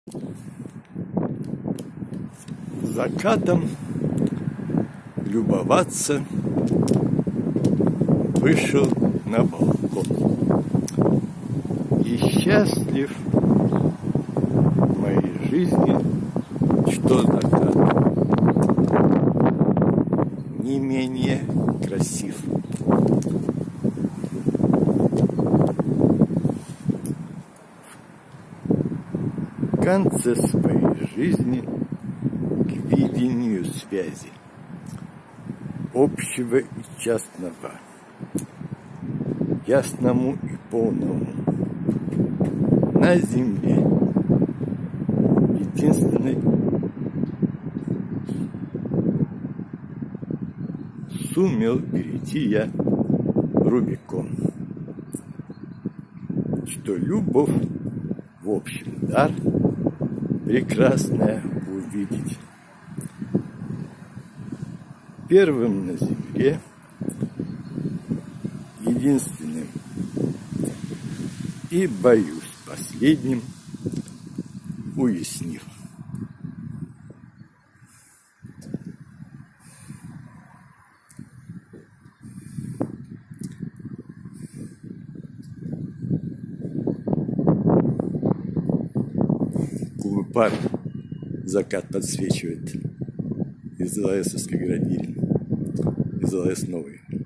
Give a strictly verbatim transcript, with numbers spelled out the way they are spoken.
Закатом любоваться вышел на балкон. И счастлив в моей жизни, что закат не менее красив. В конце своей жизни к видению связи общего и частного, ясному и полному на земле единственной сумел перейти я Рубикон, что любовь в общем дар прекрасное увидеть. Первым на земле, единственным и, боюсь, последним, уяснив. Кубы пар закат подсвечивает из эл а эсовской градирин, из эл а эс новой.